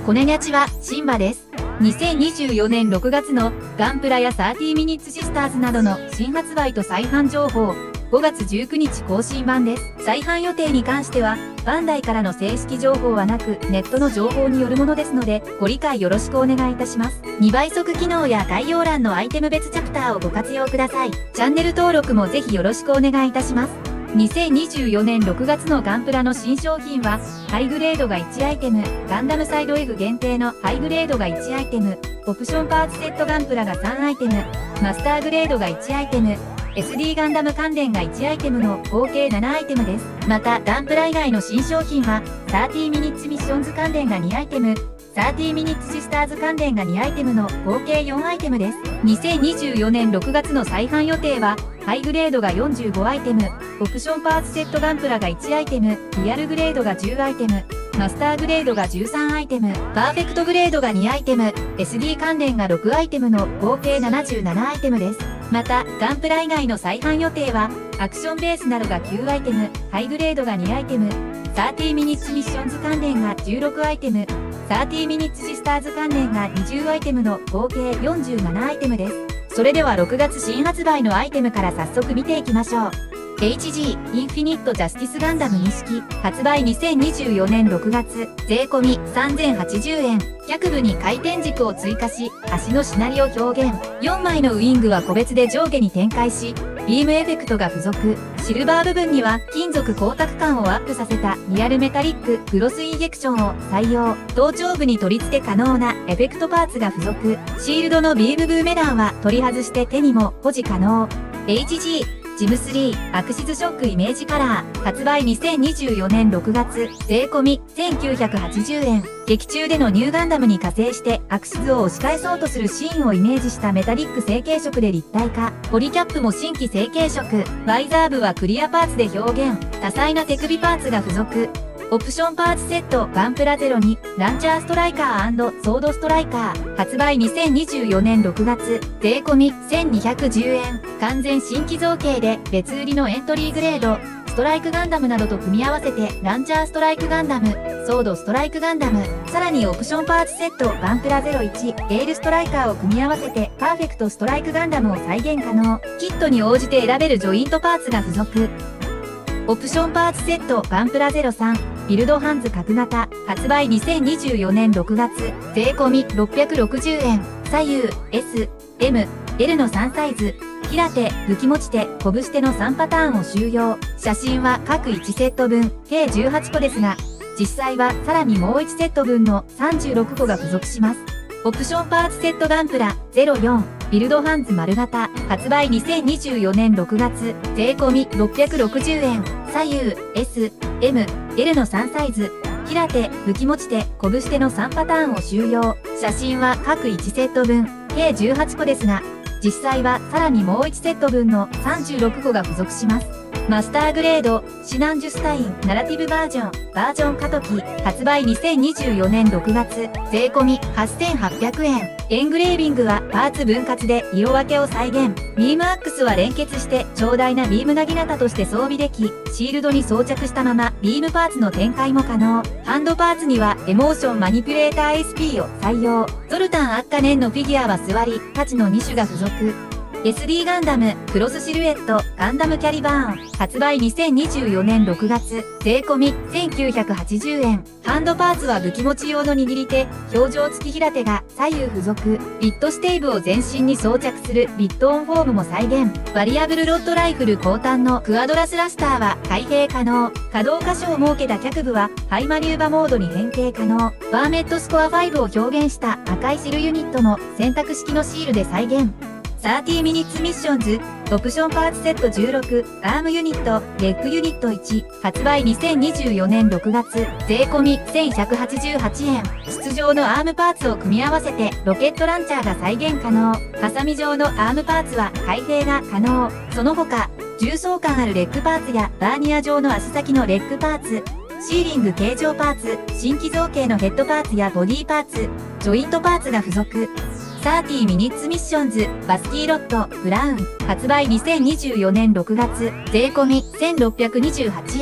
コネニャチはシンバです。2024年6月のガンプラや30ミニッツシスターズなどの新発売と再販情報、5月19日更新版です。再販予定に関しては、バンダイからの正式情報はなく、ネットの情報によるものですので、ご理解よろしくお願いいたします。2倍速機能や概要欄のアイテム別チャプターをご活用ください。チャンネル登録もぜひよろしくお願いいたします。2024年6月のガンプラの新商品は、ハイグレードが1アイテム、ガンダムサイド F 限定のハイグレードが1アイテム、オプションパーツセットガンプラが3アイテム、マスターグレードが1アイテム、SD ガンダム関連が1アイテムの合計7アイテムです。また、ガンプラ以外の新商品は、30ミニッツミッションズ関連が2アイテム、30ミニッツシスターズ関連が2アイテムの合計4アイテムです。2024年6月の再販予定は、ハイグレードが45アイテム、オプションパーツセットガンプラが1アイテム、リアルグレードが10アイテム、マスターグレードが13アイテム、パーフェクトグレードが2アイテム、SD 関連が6アイテムの合計77アイテムです。また、ガンプラ以外の再販予定は、アクションベースなどが9アイテム、ハイグレードが2アイテム、30ミニッツミッションズ関連が16アイテム、30ミニッツシスターズ関連が20アイテムの合計47アイテムです。それでは6月新発売のアイテムから早速見ていきましょう。HG インフィニットジャスティスガンダム錦発売2024年6月税込3080円。脚部に回転軸を追加し、足のしなりを表現。4枚のウィングは個別で上下に展開し、ビームエフェクトが付属。シルバー部分には金属光沢感をアップさせたリアルメタリッククロスインジェクションを採用。頭頂部に取り付け可能なエフェクトパーツが付属。シールドのビームブーメランは取り外して手にも保持可能。HGジム3アクシズショックイメージカラー発売2024年6月税込1980円。劇中でのニューガンダムに加勢してアクシズを押し返そうとするシーンをイメージしたメタリック成型色で立体化。ポリキャップも新規成型色。バイザー部はクリアパーツで表現。多彩な手首パーツが付属。オプションパーツセットガンプラゼロにランチャーストライカー&ソードストライカー発売2024年6月税込1210円。完全新規造形で別売りのエントリーグレードストライクガンダムなどと組み合わせてランチャーストライクガンダムソードストライクガンダムさらにオプションパーツセットガンプラ01エールストライカーを組み合わせてパーフェクトストライクガンダムを再現可能。キットに応じて選べるジョイントパーツが付属。オプションパーツセットガンプラ03ビルドハンズ角型発売2024年6月税込660円。左右 S、M、L の3サイズ。平手、武器持ち手、拳手の3パターンを収容。写真は各1セット分計18個ですが、実際はさらにもう1セット分の36個が付属します。オプションパーツセットガンプラ04ビルドハンズ丸型発売2024年6月税込660円。左右 S、M、L の3サイズ。平手、武器持ち手、拳手の3パターンを収容。写真は各1セット分計18個ですが、実際はさらにもう1セット分の36個が付属します。マスターグレードシナンジュスタインナラティブバージョン過渡期発売2024年6月税込8800円。エングレービングはパーツ分割で色分けを再現。ビームアックスは連結して長大なビームなぎなたとして装備でき、シールドに装着したままビームパーツの展開も可能。ハンドパーツにはエモーションマニピュレーター SP を採用。ゾルタン・アッカネンのフィギュアは座り、価値の2種が付属。SD ガンダムクロスシルエットガンダムキャリバーン発売2024年6月税込1980円。ハンドパーツは武器持ち用の握り手、表情付き平手が左右付属。ビットステーブを全身に装着するビットオンフォームも再現。バリアブルロッドライフル後端のクアドラスラスターは開閉可能。可動箇所を設けた脚部はハイマニューバモードに変形可能。バーメットスコア5を表現した赤いシルユニットの選択式のシールで再現。30ミニッツミッションズオプションパーツセット16アームユニットレッグユニット1発売2024年6月税込1188円。筒状のアームパーツを組み合わせてロケットランチャーが再現可能。ハサミ状のアームパーツは開閉が可能。その他重層感あるレッグパーツやバーニア状の足先のレッグパーツ、シーリング形状パーツ、新規造形のヘッドパーツやボディパーツ、ジョイントパーツが付属。30ミニッツミッションズバスキーロットブラウン発売2024年6月税込1628円。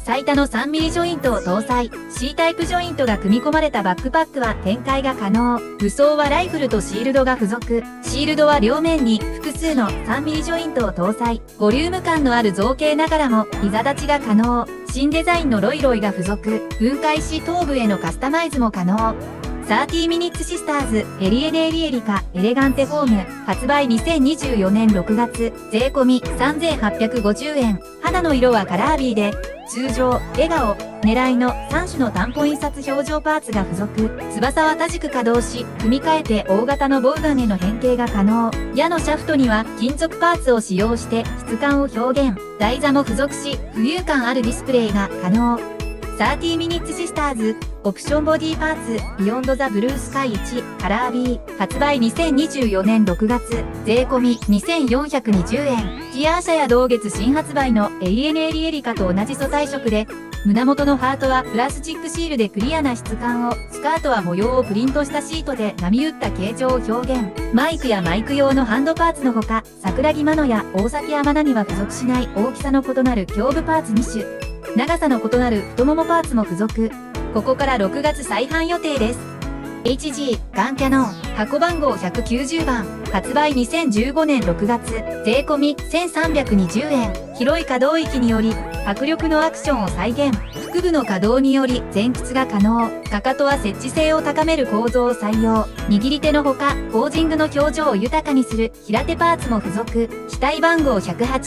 最多の 3mm ジョイントを搭載。C タイプジョイントが組み込まれたバックパックは展開が可能。武装はライフルとシールドが付属。シールドは両面に複数の 3mm ジョイントを搭載。ボリューム感のある造形ながらも膝立ちが可能。新デザインのロイロイが付属。分解し頭部へのカスタマイズも可能。30 Minutes Sisters エリエデエリエリカエレガンテフォーム発売2024年6月税込み3850円。肌の色はカラービーで通常、笑顔、狙いの3種の単本印刷表情パーツが付属。翼は多軸可動し、組み替えて大型のボウガンへの変形が可能。矢のシャフトには金属パーツを使用して質感を表現。台座も付属し、浮遊感あるディスプレイが可能。30 Minutes Sisters オプションボディパーツビヨンドザブルースカイ1カラー B 発売2024年6月税込み2420円。ティアー社や同月新発売のエリエネエリエリカと同じ素材色で胸元のハートはプラスチックシールでクリアな質感を、スカートは模様をプリントしたシートで波打った形状を表現。マイクやマイク用のハンドパーツのほか、桜木マノや大崎山名には付属しない大きさの異なる胸部パーツ2種。長さの異なる太ももパーツも付属。ここから6月再販予定です。HG ガンキャノン箱番号190番発売2015年6月税込み1320円。広い可動域により迫力のアクションを再現。腹部の可動により前屈が可能。かかとは接地性を高める構造を採用。握り手のほかポージングの表情を豊かにする平手パーツも付属。機体番号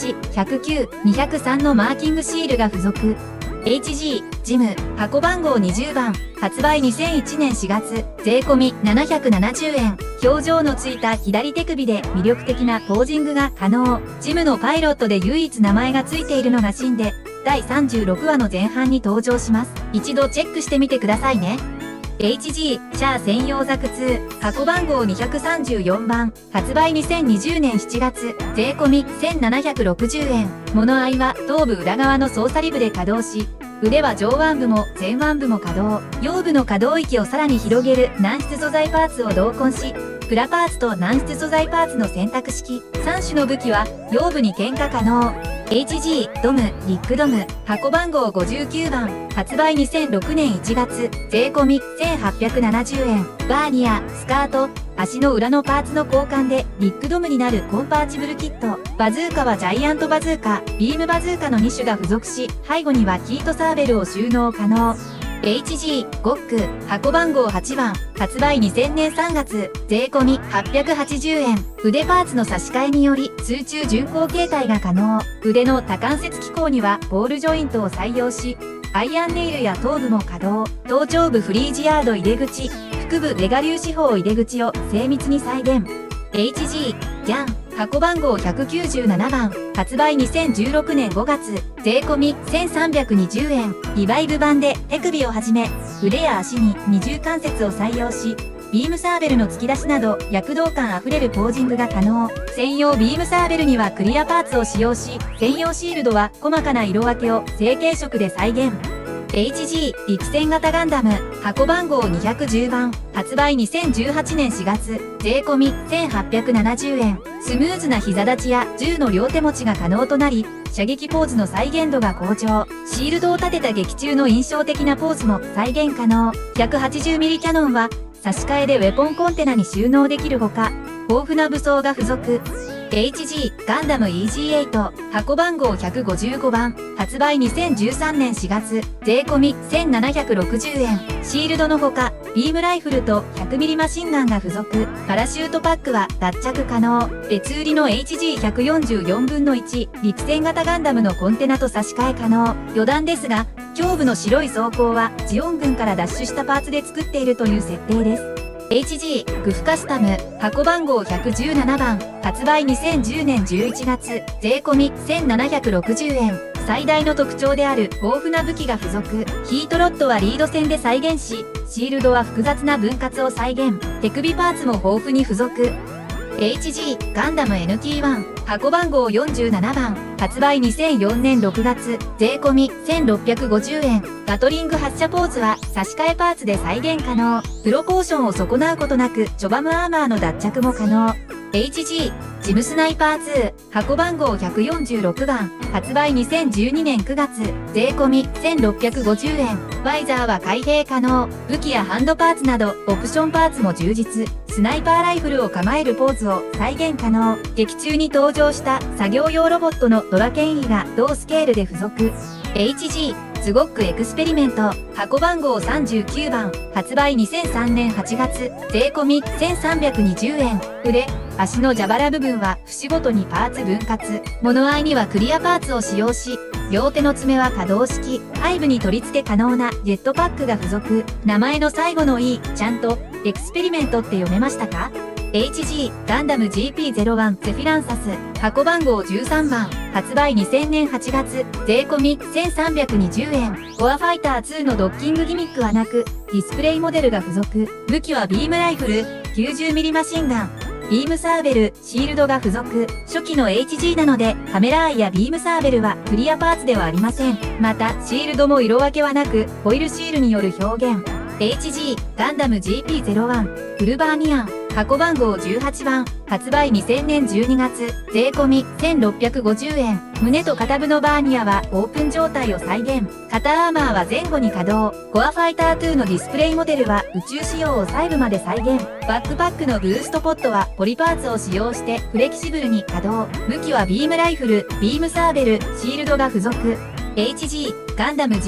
108、109、203のマーキングシールが付属。HG ジム箱番号20番発売2001年4月税込み770円。表情のついた左手首で魅力的なポージングが可能。ジムのパイロットで唯一名前がついているのがシンで第36話の前半に登場します。一度チェックしてみてくださいね。HG シャア専用ザク2箱番号234番発売2020年7月税込み1760円。物合いは頭部裏側の操作リブで稼働し、腕は上腕部も前腕部も稼働。腰部の可動域をさらに広げる軟質素材パーツを同梱し、プラパーツと軟質素材パーツの選択式。3種の武器は腰部に点火可能。HG ドムリックドム箱番号59番発売2006年1月税込み1870円。バーニアスカート足の裏のパーツの交換でリックドムになるコンパーチブルキット。バズーカはジャイアントバズーカ、ビームバズーカの2種が付属し、背後にはヒートサーベルを収納可能。HG ゴック箱番号8番発売2000年3月税込み880円。腕パーツの差し替えにより水中巡航形態が可能。腕の多関節機構にはボールジョイントを採用し、アイアンネイルや頭部も可動。頭頂部フリージヤード入れ口、腹部レガ粒子砲入れ口を精密に再現。HG ジャン箱番号197番発売2016年5月税込み1320円。リバイブ版で手首をはじめ腕や足に二重関節を採用し、ビームサーベルの突き出しなど躍動感あふれるポージングが可能。専用ビームサーベルにはクリアパーツを使用し、専用シールドは細かな色分けを成型色で再現。HG 陸戦型ガンダム箱番号210番発売2018年4月税込み1870円。スムーズな膝立ちや銃の両手持ちが可能となり、射撃ポーズの再現度が向上。シールドを立てた劇中の印象的なポーズも再現可能。180mm キャノンは差し替えでウェポンコンテナに収納できるほか、豊富な武装が付属。HG ガンダム EG8 箱番号155番発売2013年4月税込み1760円。シールドのほかビームライフルと 100mm マシンガンが付属。パラシュートパックは脱着可能。別売りの HG144 分の1陸戦型ガンダムのコンテナと差し替え可能。余談ですが胸部の白い装甲はジオン軍から奪取したパーツで作っているという設定です。HG グフカスタム箱番号117番発売2010年11月税込み1760円。最大の特徴である豊富な武器が付属。ヒートロッドはリード線で再現し、シールドは複雑な分割を再現。手首パーツも豊富に付属。HG ガンダム NT1 箱番号47番発売2004年6月税込み1650円。ガトリング発射ポーズは差し替えパーツで再現可能。プロポーションを損なうことなくジョバムアーマーの脱着も可能。HG ジムスナイパー2、箱番号146番、発売2012年9月、税込み1650円。バイザーは開閉可能。武器やハンドパーツなど、オプションパーツも充実。スナイパーライフルを構えるポーズを再現可能。劇中に登場した作業用ロボットのドラケンイが同スケールで付属。HG、ズゴックエクスペリメント、箱番号39番、発売2003年8月、税込み1320円。腕、足の蛇腹部分は節ごとにパーツ分割。物合いにはクリアパーツを使用し、両手の爪は可動式、背部に取り付け可能なジェットパックが付属。名前の最後の E、ちゃんと、エクスペリメントって読めましたか？ HG、ガンダム GP01 ゼフィランサス、箱番号13番、発売2000年8月、税込み1320円。コアファイター2のドッキングギミックはなく、ディスプレイモデルが付属。武器はビームライフル、90mm マシンガン、ビームサーベル、シールドが付属。初期の HG なので、カメラアイやビームサーベルはクリアパーツではありません。また、シールドも色分けはなく、ホイールシールによる表現。HG、ガンダム GP01、フルバーニアン、箱番号18番、発売2000年12月、税込み1650円。胸と肩部のバーニアはオープン状態を再現。肩アーマーは前後に稼働。コアファイター2のディスプレイモデルは宇宙仕様を細部まで再現。バックパックのブーストポットはポリパーツを使用してフレキシブルに稼働。武器はビームライフル、ビームサーベル、シールドが付属。HG、ガンダム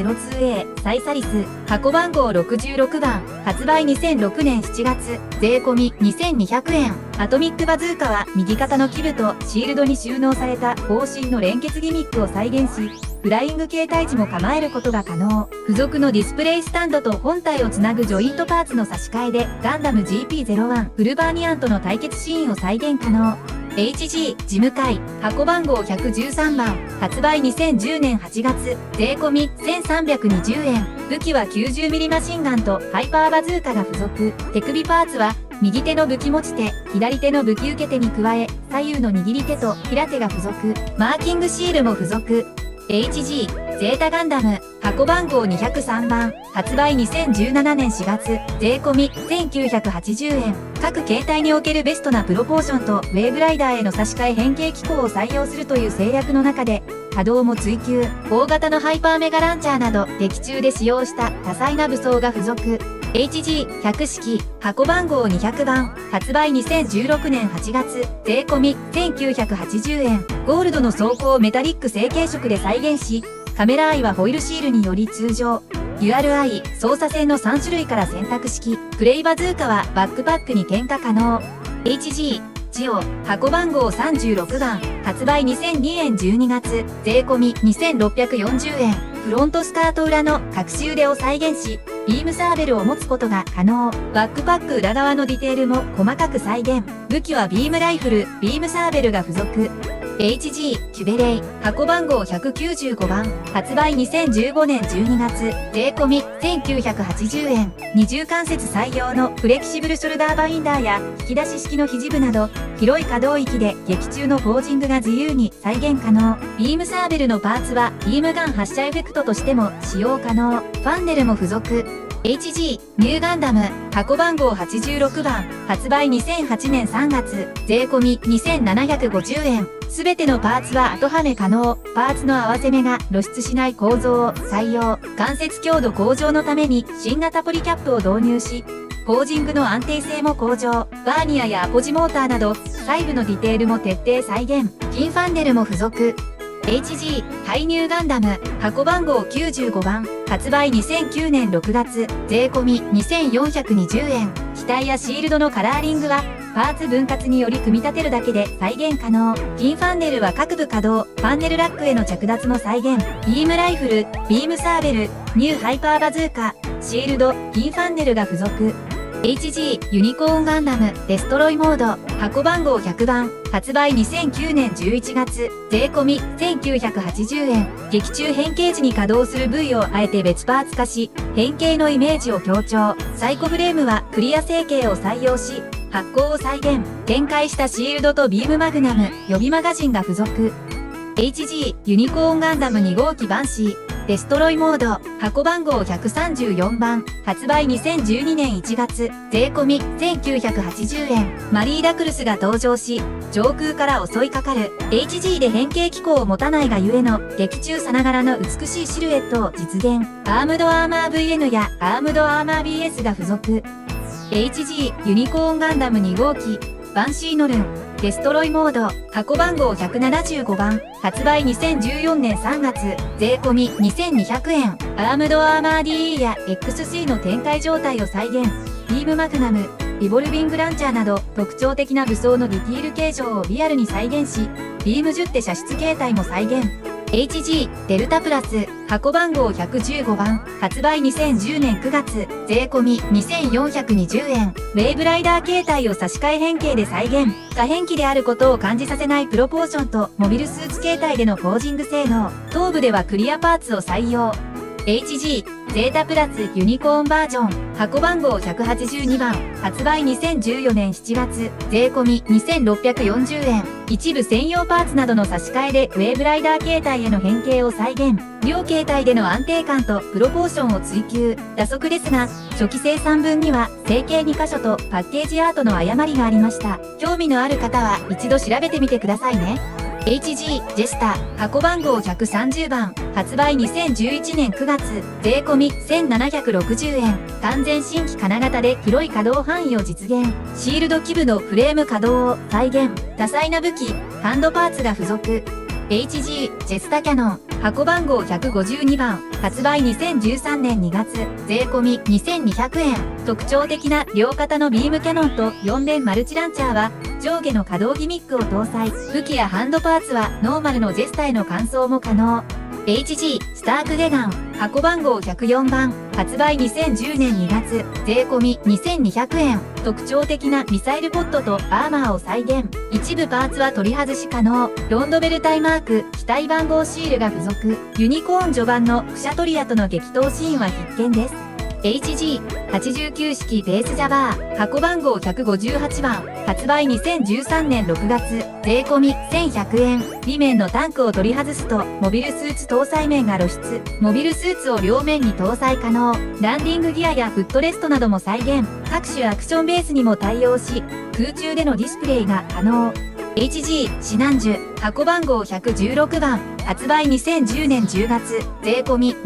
GP02A、サイサリス、箱番号66番、発売2006年7月、税込み2200円。アトミックバズーカは右肩の基部とシールドに収納された方針の連結ギミックを再現し、フライング形態時も構えることが可能。付属のディスプレイスタンドと本体をつなぐジョイントパーツの差し替えで、ガンダム GP01 フルバーニアンとの対決シーンを再現可能。HG、事務会、箱番号113番、発売2010年8月、税込み1320円。武器は 90mm マシンガンとハイパーバズーカが付属。手首パーツは、右手の武器持ち手、左手の武器受け手に加え、左右の握り手と平手が付属。マーキングシールも付属。HG、ゼータガンダム、箱番号203番、発売2017年4月、税込み1980円。各形態におけるベストなプロポーションとウェーブライダーへの差し替え変形機構を採用するという制約の中で、稼働も追求。大型のハイパーメガランチャーなど、劇中で使用した多彩な武装が付属。HG100 式、箱番号200番、発売2016年8月、税込み1980円。ゴールドの装甲をメタリック成型色で再現し、カメラアイはホイールシールにより通常。デュアルアイ、操作性の3種類から選択式。プレイバズーカはバックパックに点火可能。HG、ジオ、箱番号36番、発売2002年12月、税込み2640円。フロントスカート裏の隠し腕を再現し、ビームサーベルを持つことが可能。バックパック裏側のディテールも細かく再現。武器はビームライフル、ビームサーベルが付属。HG、キュベレイ、箱番号195番、発売2015年12月、税込み1980円。二重関節採用のフレキシブルショルダーバインダーや引き出し式の肘部など、広い可動域で劇中のポージングが自由に再現可能。ビームサーベルのパーツはビームガン発射エフェクトとしても使用可能。ファンネルも付属。HG、ニューガンダム、箱番号86番、発売2008年3月、税込み2750円。すべてのパーツは後はめ可能。パーツの合わせ目が露出しない構造を採用。関節強度向上のために新型ポリキャップを導入し、ポージングの安定性も向上。バーニアやアポジモーターなど、細部のディテールも徹底再現。ピンファンネルも付属。HG、ハイニューガンダム、箱番号95番、発売2009年6月、税込み2420円。機体やシールドのカラーリングは、パーツ分割により組み立てるだけで再現可能。ピンファンネルは各部稼働、ファンネルラックへの着脱も再現。ビームライフル、ビームサーベル、ニューハイパーバズーカ、シールド、ピンファンネルが付属。HG、ユニコーンガンダム、デストロイモード、箱番号100番、発売2009年11月、税込み1980円。劇中変形時に稼働する部位をあえて別パーツ化し、変形のイメージを強調。サイコフレームはクリア成形を採用し、発光を再現。展開したシールドとビームマグナム、予備マガジンが付属。HG、ユニコーンガンダム2号機バンシー、 デストロイモード、箱番号134番、発売2012年1月、税込み1980円。マリー・ダクルスが登場し、上空から襲いかかる、HG で変形機構を持たないがゆえの、劇中さながらの美しいシルエットを実現。アームドアーマー VN やアームドアーマー BS が付属。HG ユニコーンガンダム2号機、バンシーノルン、デストロイモード、箱番号175番、発売2014年3月、税込み2200円。アームドアーマー DE や XC の展開状態を再現。ビームマグナム、リボルビングランチャーなど特徴的な武装のディティール形状をリアルに再現し、ビーム10手射出形態も再現。HG デルタプラス、箱番号115番、発売2010年9月、税込み2420円。ウェーブライダー形態を差し替え変形で再現。可変機であることを感じさせないプロポーションとモビルスーツ形態でのポージング性能。頭部ではクリアパーツを採用。HG ゼータプラスユニコーンバージョン、箱番号182番、発売2014年7月、税込み2640円。一部専用パーツなどの差し替えでウェーブライダー形態への変形を再現。両形態での安定感とプロポーションを追求。打足ですが、初期生産分には成形2箇所とパッケージアートの誤りがありました。興味のある方は一度調べてみてくださいね。HG ジェスタ、箱番号130番、発売2011年9月、税込み1760円。完全新規金型で広い稼働範囲を実現。シールド基部のフレーム稼働を再現。多彩な武器、ハンドパーツが付属。HG ジェスタキャノン、箱番号152番、発売2013年2月、税込み2200円。特徴的な両肩のビームキャノンと4連マルチランチャーは、上下の可動ギミックを搭載。武器やハンドパーツはノーマルのジェスタへの換装も可能。HG スタークゲガン、箱番号104番、発売2010年2月、税込み2200円。特徴的なミサイルポットとアーマーを再現。一部パーツは取り外し可能。ロンドベルタイマーク、機体番号シールが付属。ユニコーン序盤のクシャトリアとの激闘シーンは必見です。HG89 式ベースジャバー、箱番号158番、発売2013年6月、税込み1100円。裏面のタンクを取り外すと、モビルスーツ搭載面が露出。モビルスーツを両面に搭載可能。ランディングギアやフットレストなども再現。各種アクションベースにも対応し、空中でのディスプレイが可能。HG シナンジュ、箱番号116番、発売2010年10月、税込み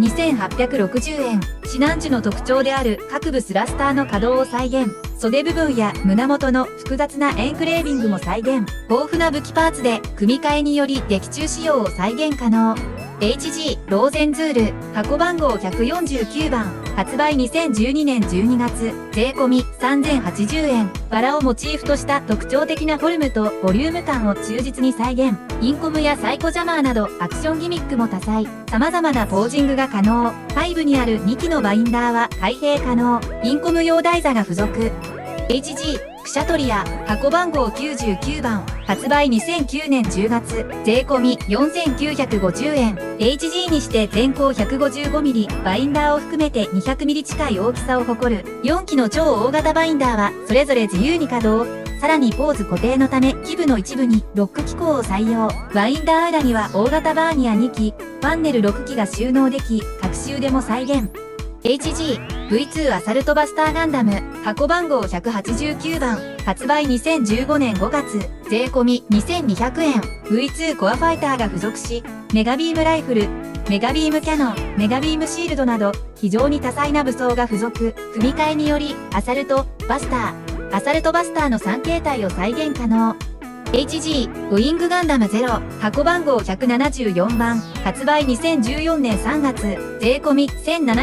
2860円。シナンジュの特徴である各部スラスターの稼働を再現。袖部分や胸元の複雑なエンクレービングも再現。豊富な武器パーツで組み替えにより劇中仕様を再現可能。HG ローゼンズール、箱番号149番、発売2012年12月、税込み3080円。バラをモチーフとした特徴的なフォルムとボリューム感を忠実に再現。インコムやサイコジャマーなどアクションギミックも多彩。様々なポージングが可能。背部にある2機のバインダーは開閉可能。インコム用台座が付属。HG クシャトリア、箱番号99番、発売2009年10月、税込み4950円。HG にして全高 155mm、バインダーを含めて 200mm 近い大きさを誇る4機の超大型バインダーはそれぞれ自由に稼働。さらにポーズ固定のため基部の一部にロック機構を採用。バインダー裏には大型バーニア2機、パンネル6機が収納でき、各種でも再現。HG V2 アサルトバスターガンダム、箱番号189番、発売2015年5月、税込み2200円。V2 コアファイターが付属し、メガビームライフル、メガビームキャノン、メガビームシールドなど、非常に多彩な武装が付属。組み替えにより、アサルト、バスター、アサルトバスターの3形態を再現可能。HG ウィングガンダムゼロ、箱番号174番、発売2014年3月、税込み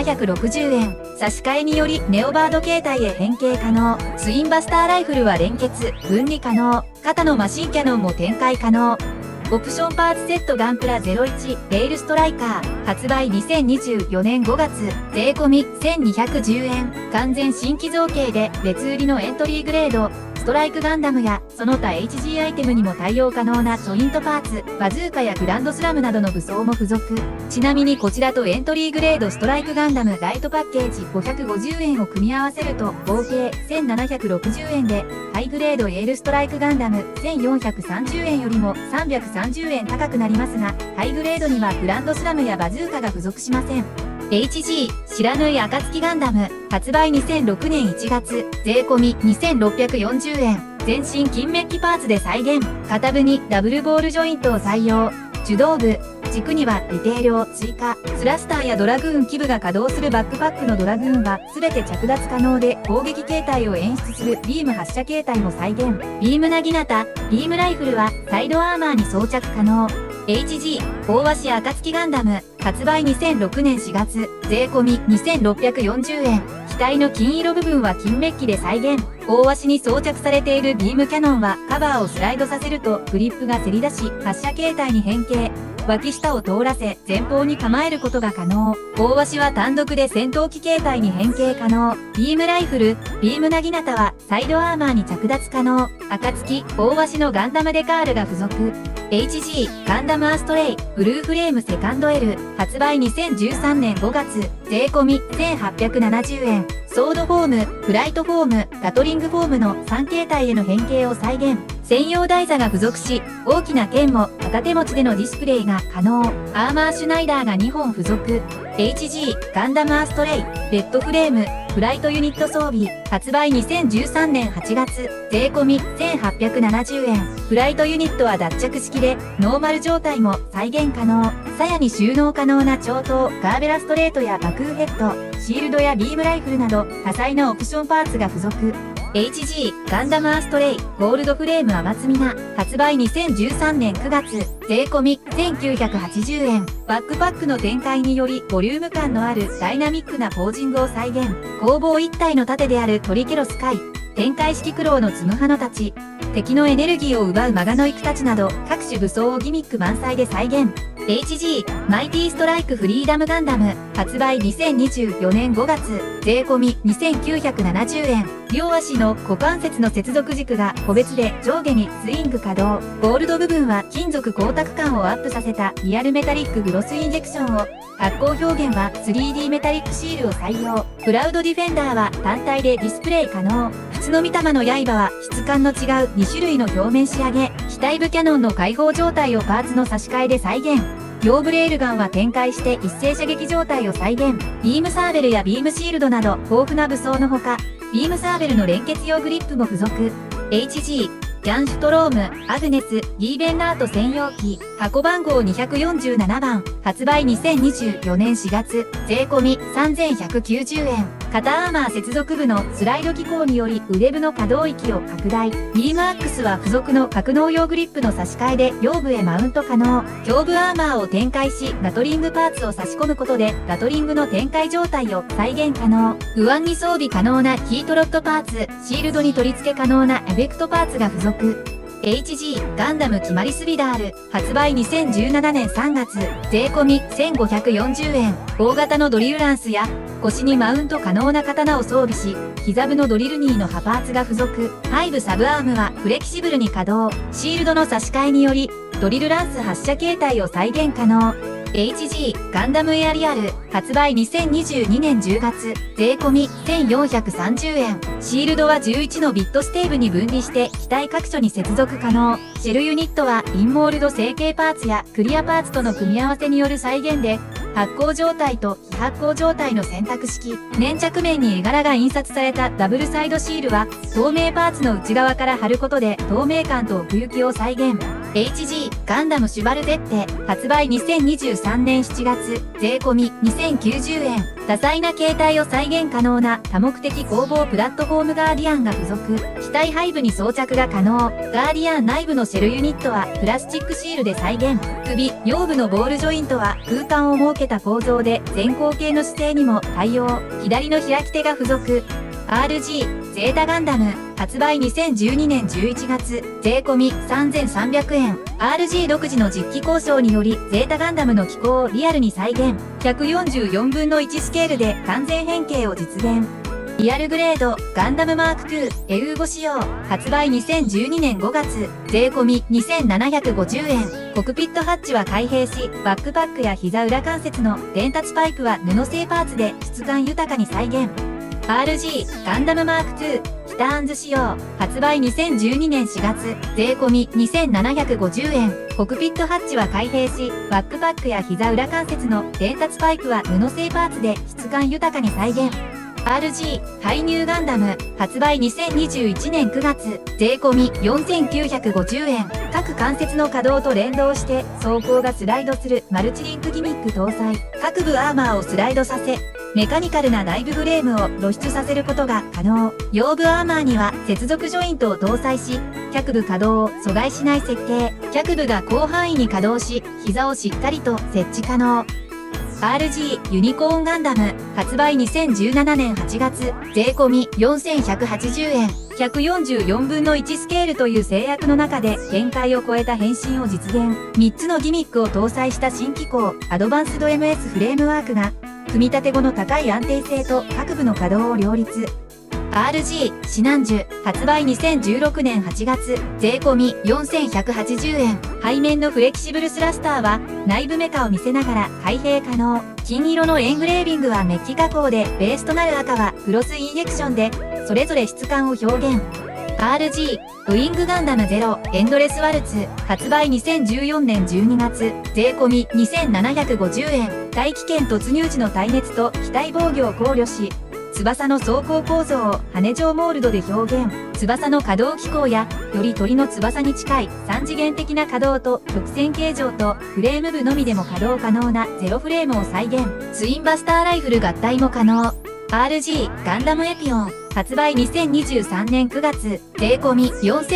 1760円。差し替えによりネオバード形態へ変形可能。ツインバスターライフルは連結、分離可能。肩のマシンキャノンも展開可能。オプションパーツセットガンプラ01レールストライカー、発売2024年5月、税込み1210円。完全新規造形で別売りのエントリーグレード、 ストライクガンダムやその他 HG アイテムにも対応可能なジョイントパーツ、バズーカやグランドスラムなどの武装も付属。ちなみにこちらとエントリーグレードストライクガンダムライトパッケージ550円を組み合わせると合計1760円で、ハイグレードエールストライクガンダム1430円よりも330円高くなりますが、ハイグレードにはグランドスラムやバズーカが付属しません。HG 白縫い暁ガンダム発売2006年1月税込2640円。全身金メッキパーツで再現。片部にダブルボールジョイントを採用。受動部軸にはディテールを追加。スラスターやドラグーン基部が稼働するバックパックのドラグーンは全て着脱可能で、攻撃形態を演出するビーム発射形態も再現。ビームなぎなたビームライフルはサイドアーマーに装着可能。HG 大鷲暁ガンダム発売2006年4月税込2640円。機体の金色部分は金メッキで再現。大鷲に装着されているビームキャノンはカバーをスライドさせるとグリップがせり出し発射形態に変形。脇下を通らせ前方に構えることが可能。大鷲は単独で戦闘機形態に変形可能。ビームライフルビームなぎなたはサイドアーマーに着脱可能。暁大鷲のガンダムデカールが付属。HG ガンダムアストレイブルーフレームセカンド L 発売2013年5月税込1870円。ソードフォーム、フライトフォーム、ガトリングフォームの3形態への変形を再現。専用台座が付属し、大きな剣も片手持ちでのディスプレイが可能。アーマーシュナイダーが2本付属。HG ガンダムアストレイレッドフレームフライトユニット装備発売2013年8月税込1870円。フライトユニットは脱着式でノーマル状態も再現可能。鞘に収納可能な長刀ガーベラストレートやバクーヘッドシールドやビームライフルなど多彩なオプションパーツが付属。HG ガンダムアストレイゴールドフレームアマツミナ発売2013年9月税込1980円。バックパックの展開によりボリューム感のあるダイナミックなポージングを再現。攻防一体の盾であるトリケロスカイ展開式クロウのツムハノたち敵のエネルギーを奪うマガノイクたちなど各種武装をギミック満載で再現。HG マイティーストライクフリーダムガンダム発売2024年5月税込2970円。両足の股関節の接続軸が個別で上下にスイング可動。ゴールド部分は金属光沢感をアップさせたリアルメタリックグロスインジェクションを。発光表現は 3D メタリックシールを採用。クラウドディフェンダーは単体でディスプレイ可能。普通の御霊の刃は質感の違う2種類の表面仕上げ。機体部キャノンの開放状態をパーツの差し替えで再現。両ブレールガンは展開して一斉射撃状態を再現。ビームサーベルやビームシールドなど豊富な武装のほか、ビームサーベルの連結用グリップも付属。HG ギャンシュトローム、アグネス、ギーベンラート専用機、箱番号247番、発売2024年4月、税込3190円。肩アーマー接続部のスライド機構により腕部の可動域を拡大。ビームアックスは付属の格納用グリップの差し替えで腰部へマウント可能。胸部アーマーを展開し、ガトリングパーツを差し込むことで、ガトリングの展開状態を再現可能。右腕に装備可能なヒートロッドパーツ、シールドに取り付け可能なエフェクトパーツが付属。HG ガンダムキマリスビダール発売2017年3月税込1540円。大型のドリルランスや腰にマウント可能な刀を装備し、膝部のドリルニーの刃パーツが付属。背部サブアームはフレキシブルに稼働。シールドの差し替えによりドリルランス発射形態を再現可能。HG ガンダムエアリアル発売2022年10月税込1430円。シールドは11のビットステーブに分離して機体各所に接続可能。シェルユニットはインモールド成形パーツやクリアパーツとの組み合わせによる再現で、発光状態と非発光状態の選択式。粘着面に絵柄が印刷されたダブルサイドシールは透明パーツの内側から貼ることで透明感と奥行きを再現。HG ガンダムシュバルゼッテ発売2023年7月税込2090円。多彩な形態を再現可能な多目的工房プラットフォームガーディアンが付属。機体背部に装着が可能。ガーディアン内部のシェルユニットはプラスチックシールで再現。首、腰部のボールジョイントは空間を設けた構造で前後傾の姿勢にも対応。左の開き手が付属。RG ゼータガンダム発売2012年11月税込3300円。RG 独自の実機交渉によりゼータガンダムの機構をリアルに再現。144分の1スケールで完全変形を実現。 リアルグレードガンダムマーク2エウーゴ仕様発売2012年5月税込み2750円。コクピットハッチは開閉し、バックパックや膝裏関節の伝達パイプは布製パーツで質感豊かに再現。RG ガンダムマーク2キターンズ仕様発売2012年4月税込み2750円。コクピットハッチは開閉し、バックパックや膝裏関節の伝達パイプは布製パーツで質感豊かに再現。RG ハイニューガンダム発売2021年9月税込み4950円。各関節の可動と連動して走行がスライドするマルチリンクギミック搭載。各部アーマーをスライドさせ、メカニカルな内部フレームを露出させることが可能。腰部アーマーには接続ジョイントを搭載し、脚部可動を阻害しない設計。脚部が広範囲に可動し、膝をしっかりと設置可能。RG ユニコーンガンダム発売2017年8月税込み4180円。144分の1スケールという制約の中で限界を超えた変身を実現。3つのギミックを搭載した新機構アドバンスド MS フレームワークが組み立て後の高い安定性と各部の可動を両立。RG シナンジュ発売2016年8月税込み4180円。背面のフレキシブルスラスターは内部メカを見せながら開閉可能。金色のエングレービングはメッキ加工で、ベースとなる赤はクロスインジェクションでそれぞれ質感を表現。RG ウィングガンダムゼロエンドレスワルツ発売2014年12月税込み2750円。大気圏突入時の耐熱と機体防御を考慮し、翼の装甲構造を羽状モールドで表現。翼の可動機構やより鳥の翼に近い3次元的な可動と曲線形状とフレーム部のみでも可動可能なゼロフレームを再現。ツインバスターライフル合体も可能。RG ガンダムエピオン発売2023年9月税込み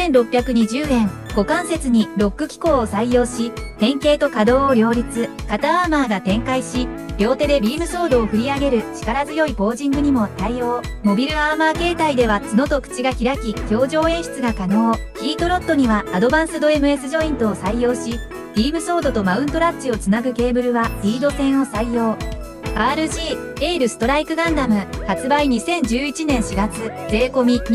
4620円。股関節にロック機構を採用し、変形と可動を両立。肩アーマーが展開し、両手でビームソードを振り上げる力強いポージングにも対応。モビルアーマー形態では角と口が開き、表情演出が可能。ヒートロッドにはアドバンスド MS ジョイントを採用し、ビームソードとマウントラッチをつなぐケーブルはリード線を採用。RG エイルストライクガンダム発売2011年4月税込み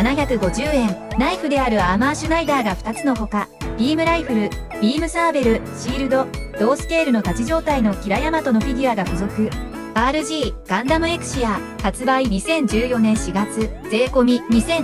2750円。ナイフであるアーマーシュナイダーが2つのほか、ビームライフル、ビームサーベル、シールド、同スケールの立ち状態のキラヤマトのフィギュアが付属。RG ガンダムエクシア発売2014年4月税込み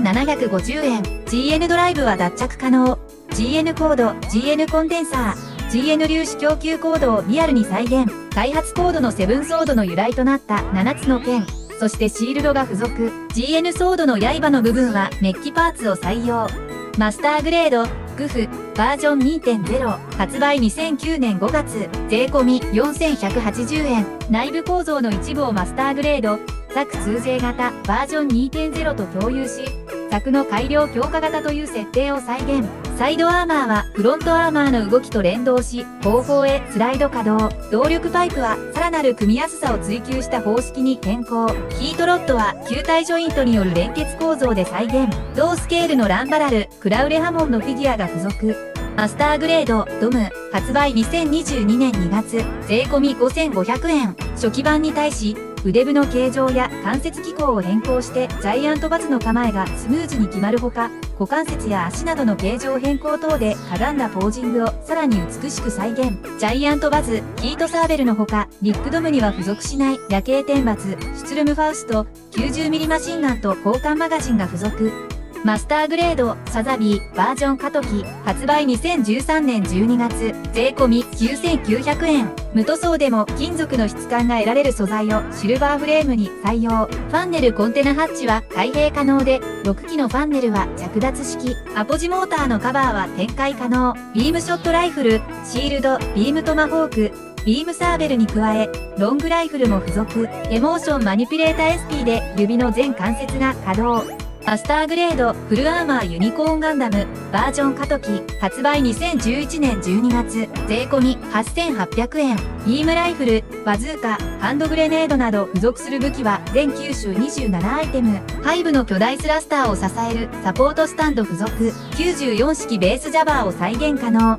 2750円。GN ドライブは脱着可能。GN コード、GN コンデンサー、GN 粒子供給コードをリアルに再現。開発コードの7ソードの由来となった7つの剣、そしてシールドが付属。GN ソードの刃の部分はメッキパーツを採用。マスターグレードグフバージョン 2.0 発売2009年5月税込み4180円。内部構造の一部をマスターグレードザク 2J 型バージョン 2.0 と共有し、ザクの改良強化型という設定を再現。サイドアーマーはフロントアーマーの動きと連動し、後方へスライド可動。動力パイプはさらなる組みやすさを追求した方式に変更。ヒートロッドは球体ジョイントによる連結構造で再現。同スケールのランバラル、クラウレハモンのフィギュアが付属。マスターグレードドム発売2022年2月税込み5500円。初期版に対し腕部の形状や関節機構を変更してジャイアントバズの構えがスムーズに決まるほか、股関節や足などの形状変更等でかがんだポージングをさらに美しく再現。ジャイアントバズ、ヒートサーベルのほか、リックドムには付属しない夜景天罰、シュツルムファウスト、90mm マシンガンと交換マガジンが付属。マスターグレードサザビーバージョンカトキ発売2013年12月税込み9900円。無塗装でも金属の質感が得られる素材をシルバーフレームに採用。ファンネルコンテナハッチは開閉可能で、6機のファンネルは着脱式。アポジモーターのカバーは展開可能。ビームショットライフル、シールド、ビームトマホーク、ビームサーベルに加え、ロングライフルも付属。エモーションマニピュレーター SP で指の全関節が稼働。マスターグレードフルアーマーユニコーンガンダムバージョンカトキ発売2011年12月税込み8800円。ビームライフル、バズーカ、ハンドグレネードなど付属する武器は全9種27アイテム。背部の巨大スラスターを支えるサポートスタンド付属。94式ベースジャバーを再現可能。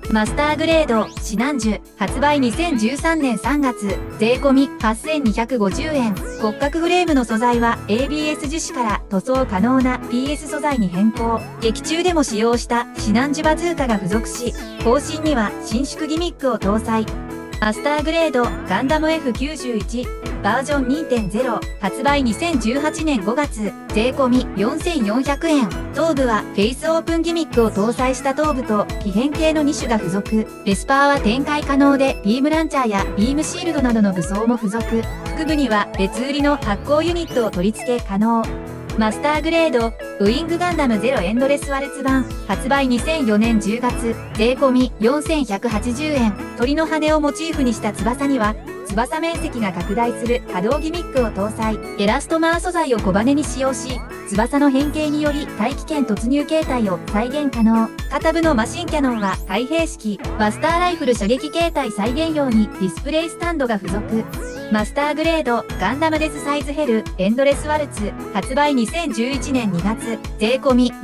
マスターグレード、シナンジュ、発売2013年3月、税込み8250円。骨格フレームの素材は ABS 樹脂から塗装可能な PS 素材に変更。劇中でも使用したシナンジュバズーカが付属し、後進には伸縮ギミックを搭載。マスターグレード、ガンダム F91、バージョン 2.0、発売2018年5月、税込み4400円。頭部はフェイスオープンギミックを搭載した頭部と気変系の2種が付属。レスパーは展開可能で、ビームランチャーやビームシールドなどの武装も付属。腹部には別売りの発光ユニットを取り付け可能。マスターグレード、ウィングガンダムゼロエンドレスワルツ版、発売2004年10月、税込み4180円。鳥の羽をモチーフにした翼には、翼面積が拡大する可動ギミックを搭載。エラストマー素材を小羽に使用し、翼の変形により大気圏突入形態を再現可能。片部のマシンキャノンは開閉式、バスターライフル射撃形態再現用にディスプレイスタンドが付属。マスターグレード、ガンダムデスサイズヘル、エンドレスワルツ、発売2011年2月、税込み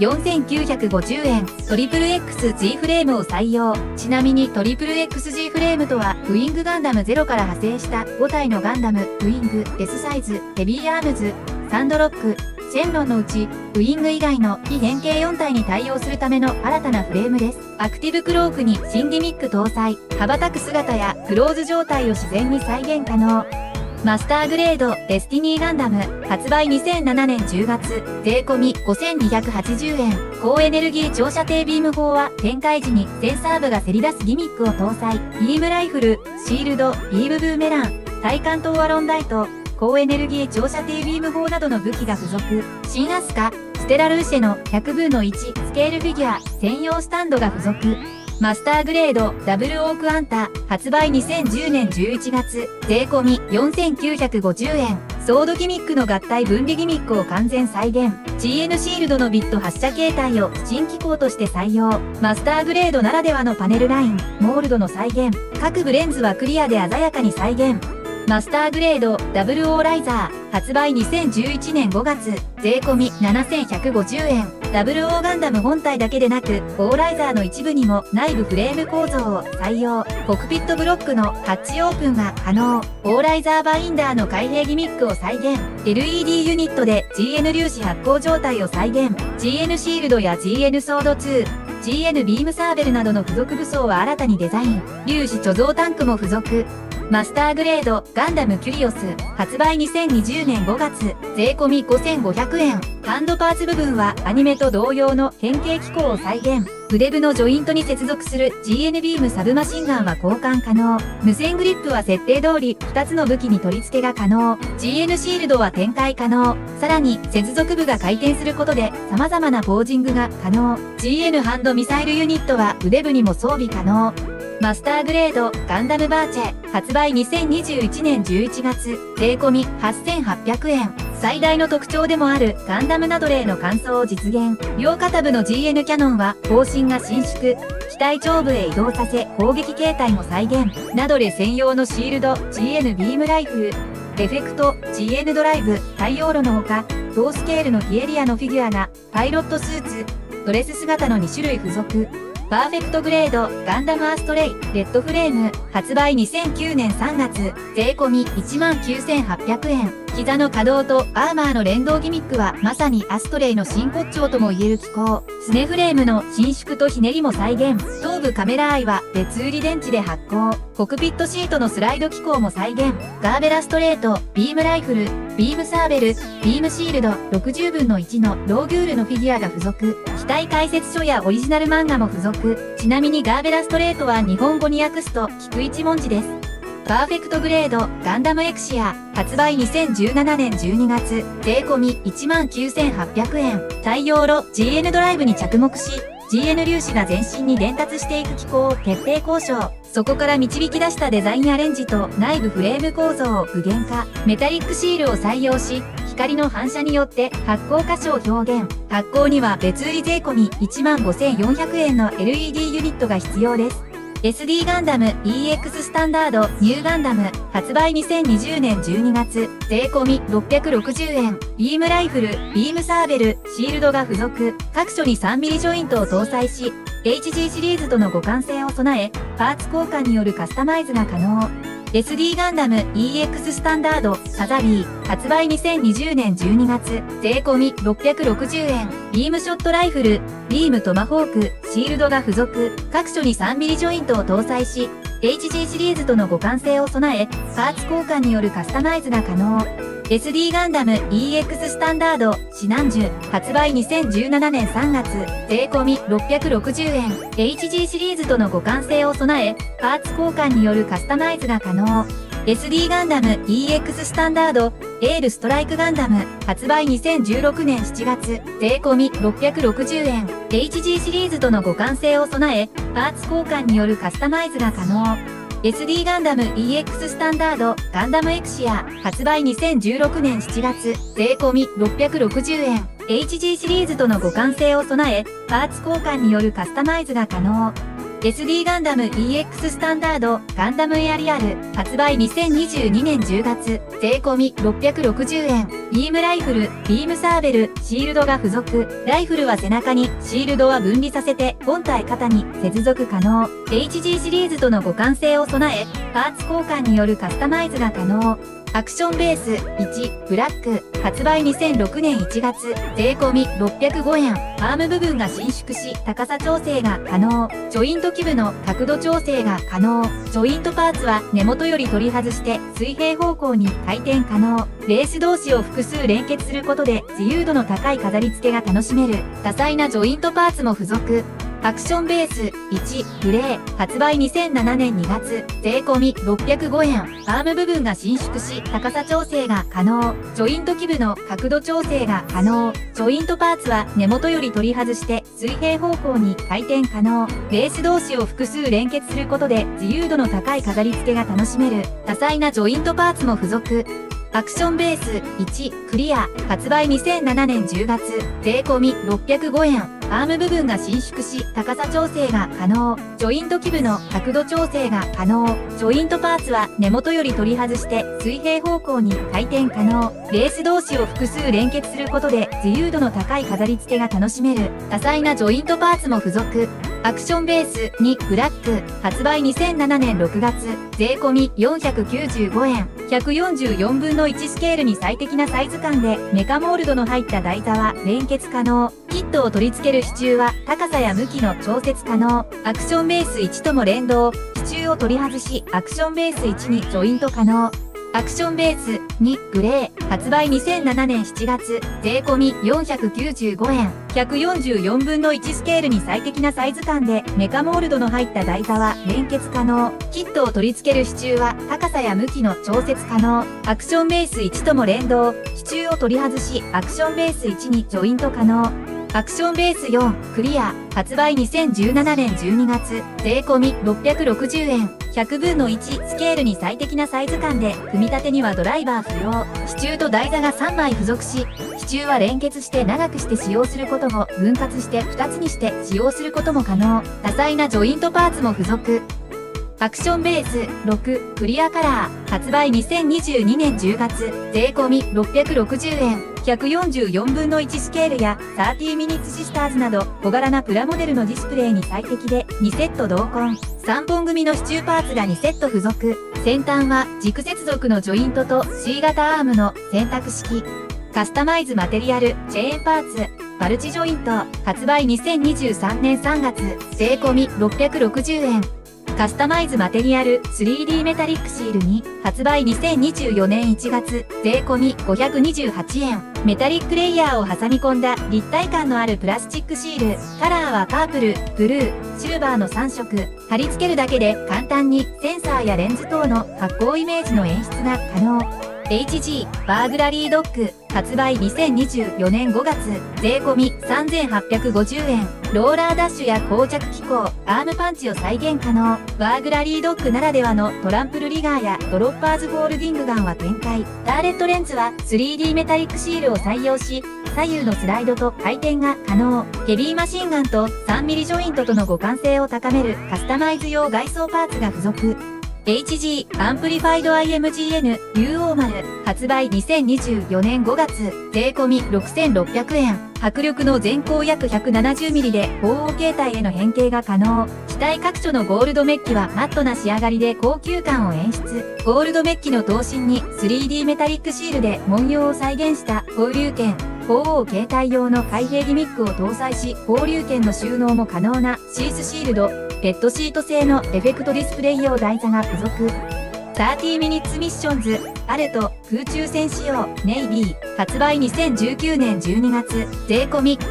4950円。トリプル XG フレームを採用。ちなみにトリプル XG フレームとは、ウィングガンダムゼロから派生した5体のガンダム、ウィング、デスサイズ、ヘビーアームズ、サンドロック、シェンロンのうち、ウィング以外の非変形4体に対応するための新たなフレームです。アクティブクロークに新ギミック搭載。羽ばたく姿やクローズ状態を自然に再現可能。マスターグレード、デスティニーガンダム、発売2007年10月、税込み5280円。高エネルギー長射程ビーム砲は、展開時にセンサー部がせり出すギミックを搭載。ビームライフル、シールド、ビームブーメラン、対艦東アロンダイト、高エネルギー長射程ビーム砲などの武器が付属。新アスカ、ステラルーシェの100分の1スケールフィギュア専用スタンドが付属。マスターグレード、ダブルオークアンタ、発売2010年11月、税込み4950円。ソードギミックの合体分離ギミックを完全再現。GN シールドのビット発射形態を新機構として採用。マスターグレードならではのパネルライン、モールドの再現。各部レンズはクリアで鮮やかに再現。マスターグレード、ダブルオーライザー、発売2011年5月、税込み7150円。ダブルオーガンダム本体だけでなく、オーライザーの一部にも内部フレーム構造を採用。コクピットブロックのハッチオープンが可能。オーライザーバインダーの開閉ギミックを再現。LED ユニットで GN 粒子発光状態を再現。GN シールドや GN ソード2、GN ビームサーベルなどの付属武装は新たにデザイン。粒子貯蔵タンクも付属。マスターグレード、ガンダムキュリオス、発売2020年5月、税込み5500円。ハンドパーツ部分はアニメと同様の変形機構を再現。腕部のジョイントに接続する GN ビームサブマシンガンは交換可能。無線グリップは設定通り2つの武器に取り付けが可能。GN シールドは展開可能。さらに、接続部が回転することで様々なポージングが可能。GN ハンドミサイルユニットは腕部にも装備可能。マスターグレード、ガンダムバーチェ、発売2021年11月、税込み8800円。最大の特徴でもあるガンダムナドレーの換装を実現。両肩部の GN キャノンは方針が伸縮。機体頂部へ移動させ攻撃形態も再現。ナドレ専用のシールド、GN ビームライフル。エフェクト、GN ドライブ、太陽炉のほか、同スケールのティエリアのフィギュアが、パイロットスーツ、ドレス姿の2種類付属。パーフェクトグレード、ガンダムアーストレイ、レッドフレーム、発売2009年3月、税込み19800円。膝の可動とアーマーの連動ギミックはまさにアストレイの真骨頂とも言える機構。スネフレームの伸縮とひねりも再現。頭部カメラアイは別売り電池で発光。コクピットシートのスライド機構も再現。ガーベラストレート、ビームライフル、ビームサーベル、ビームシールド、60分の1のローグールのフィギュアが付属。機体解説書やオリジナル漫画も付属。ちなみにガーベラストレートは日本語に訳すと聞く一文字です。パーフェクトグレード、ガンダムエクシア、発売2017年12月、税込み19800円。太陽炉、GN ドライブに着目し、GN 粒子が全身に伝達していく機構を徹底交渉。そこから導き出したデザインアレンジと内部フレーム構造を具現化。メタリックシールを採用し、光の反射によって発光箇所を表現。発光には別売り税込み15400円の LED ユニットが必要です。SD ガンダム EX スタンダードニューガンダム発売2020年12月税込み660円。ビームライフル、ビームサーベル、シールドが付属。各所に 3mm ジョイントを搭載し、 HG シリーズとの互換性を備え、パーツ交換によるカスタマイズが可能。SD ガンダム EX スタンダードサザビー発売2020年12月税込み660円ビームショットライフルビームトマホークシールドが付属各所に 3mm ジョイントを搭載し HG シリーズとの互換性を備えパーツ交換によるカスタマイズが可能。SD ガンダム EX スタンダードシナンジュ発売2017年3月税込み660円 HG シリーズとの互換性を備えパーツ交換によるカスタマイズが可能。SD ガンダム EX スタンダードエールストライクガンダム発売2016年7月税込み660円 HG シリーズとの互換性を備えパーツ交換によるカスタマイズが可能。SD ガンダム EX スタンダードガンダムエクシア発売2016年7月税込み660円 HG シリーズとの互換性を備えパーツ交換によるカスタマイズが可能。SD ガンダム EX スタンダードガンダムエアリアル発売2022年10月税込み660円ビームライフルビームサーベルシールドが付属ライフルは背中にシールドは分離させて本体肩に接続可能。 HG シリーズとの互換性を備えパーツ交換によるカスタマイズが可能。アクションベース1ブラック発売2006年1月税込み605円アーム部分が伸縮し高さ調整が可能。ジョイント基部の角度調整が可能。ジョイントパーツは根元より取り外して水平方向に回転可能。レース同士を複数連結することで自由度の高い飾り付けが楽しめる多彩なジョイントパーツも付属。アクションベース1グレー発売2007年2月税込み605円アーム部分が伸縮し高さ調整が可能。ジョイント基部の角度調整が可能。ジョイントパーツは根元より取り外して水平方向に回転可能。レース同士を複数連結することで自由度の高い飾り付けが楽しめる多彩なジョイントパーツも付属。アクションベース1クリア発売2007年10月税込み605円アーム部分が伸縮し高さ調整が可能。ジョイント基部の角度調整が可能。ジョイントパーツは根元より取り外して水平方向に回転可能。レース同士を複数連結することで自由度の高い飾り付けが楽しめる多彩なジョイントパーツも付属。アクションベース2ブラック発売2007年6月税込み495円144分の1スケールに最適なサイズ感でメカモールドの入った台座は連結可能。キットを取り付ける支柱は高さや向きの調節可能。アクションベース1とも連動支柱を取り外しアクションベース1にジョイント可能。アクションベース2グレー発売2007年7月税込み495円144分の1スケールに最適なサイズ感でメカモールドの入った台座は連結可能。キットを取り付ける支柱は高さや向きの調節可能。アクションベース1とも連動支柱を取り外しアクションベース1にジョイント可能。アクションベース4クリア発売2017年12月税込み660円100分の1スケールに最適なサイズ感で組み立てにはドライバー不要。支柱と台座が3枚付属し支柱は連結して長くして使用することも分割して2つにして使用することも可能。多彩なジョイントパーツも付属。アクションベース6クリアカラー発売2022年10月税込み660円144分の1スケールや30ミニッツシスターズなど小柄なプラモデルのディスプレイに最適で2セット同梱3本組の支柱パーツが2セット付属。先端は軸接続のジョイントと C 型アームの選択式。カスタマイズマテリアルチェーンパーツマルチジョイント発売2023年3月税込み660円カスタマイズマテリアル 3D メタリックシール2発売2024年1月税込み528円メタリックレイヤーを挟み込んだ立体感のあるプラスチックシールカラーはパープルブルーシルバーの3色貼り付けるだけで簡単にセンサーやレンズ等の発光イメージの演出が可能。HG バーグラリードッグ発売2024年5月税込み3850円ローラーダッシュや膠着機構アームパンチを再現可能。バーグラリードッグならではのトランプルリガーやドロッパーズフォールディングガンは展開。ターレットレンズは 3D メタリックシールを採用し左右のスライドと回転が可能。ヘビーマシンガンと 3mm ジョイントとの互換性を高めるカスタマイズ用外装パーツが付属。 HG アンプリファイド IMGN UO0 発売2024年5月税込み6600円。迫力の全高約 170mm で鳳凰形態への変形が可能。機体各所のゴールドメッキはマットな仕上がりで高級感を演出。ゴールドメッキの頭身に 3D メタリックシールで文様を再現した放流剣。鳳凰形態用の開閉ギミックを搭載し、放流剣の収納も可能なシースシールド、ペットシート製のエフェクトディスプレイ用台座が付属。30 Minutes Missions アルト空中戦仕様ネイビー発売2019年12月税込み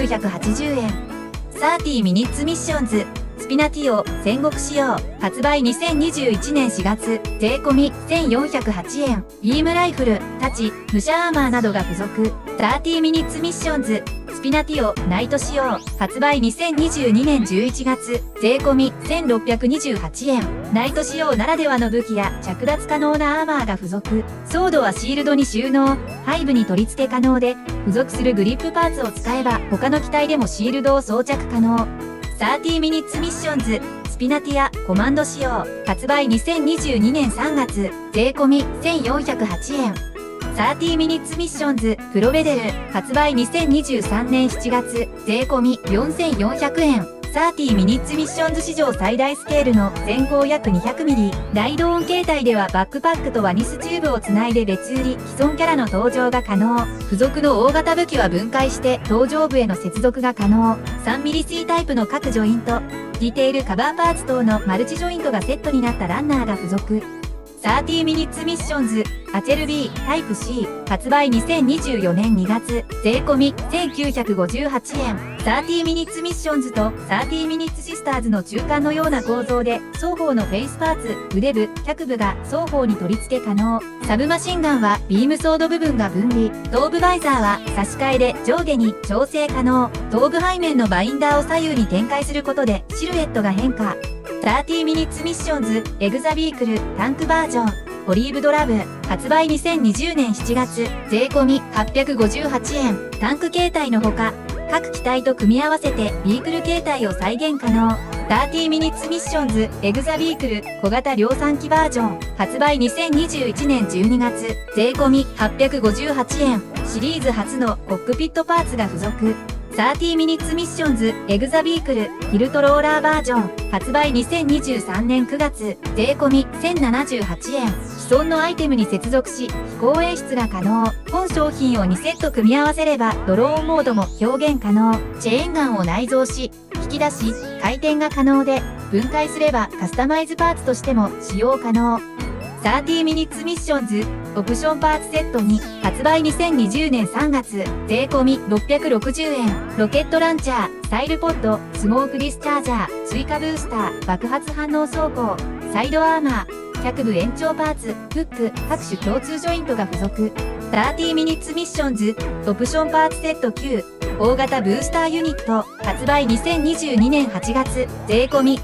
1980円。30 Minutes Missions スピナティオ戦国仕様発売2021年4月税込み1408円。ビームライフル、タチ、武者アーマーなどが付属。30 Minutes Missionsスピナティオナイト仕様発売2022年11月税込み1628円。ナイト仕様ならではの武器や着脱可能なアーマーが付属。ソードはシールドに収納、背部に取り付け可能で、付属するグリップパーツを使えば他の機体でもシールドを装着可能。30 Minutes Missionsスピナティアコマンド仕様発売2022年3月税込み1408円。30 Minutes Missions プロベデル発売2023年7月税込み4400円。30 Minutes Missions 史上最大スケールの全高約 200mm ライドオン形態ではバックパックとワニスチューブをつないで別売り、既存キャラの登場が可能。付属の大型武器は分解して登場部への接続が可能。3mm-C タイプの各ジョイント、ディテールカバーパーツ等のマルチジョイントがセットになったランナーが付属。30 Minutes Missions アチェル B タイプ C 発売2024年2月税込み1958円。30 Minutes Missions と30 Minutes Sisters の中間のような構造で双方のフェイスパーツ、腕部、脚部が双方に取り付け可能。サブマシンガンはビームソード部分が分離。頭部バイザーは差し替えで上下に調整可能。頭部背面のバインダーを左右に展開することでシルエットが変化。30 Minutes Missions エグザビークルタンクバージョンオリーブドラブ発売2020年7月税込み858円。タンク形態のほか各機体と組み合わせてビークル形態を再現可能。30 Minutes Missions エグザビークル小型量産機バージョン発売2021年12月税込み858円。シリーズ初のコックピットパーツが付属。30 Minutes Missions エグザビークルヒルトローラーバージョン発売2023年9月税込み1078円。既存のアイテムに接続し飛行演出が可能。本商品を2セット組み合わせればドローンモードも表現可能。チェーンガンを内蔵し引き出し回転が可能で、分解すればカスタマイズパーツとしても使用可能。30 Minutes Missions オプションパーツセットに発売2020年3月税込み660円。ロケットランチャー、サイルポッド、スモークディスチャージャー、追加ブースター、爆発反応装甲、サイドアーマー、脚部延長パーツ、フック、各種共通ジョイントが付属。30 Minutes Missions オプションパーツセット9大型ブースターユニット発売2022年8月税込み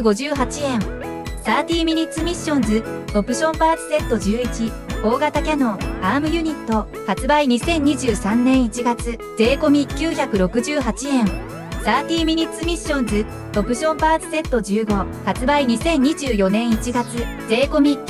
858円。30 Minutes Missions オプションパーツセット11大型キャノンアームユニット発売2023年1月税込み968円。30 Minutes Missions オプションパーツセット15発売2024年1月税込み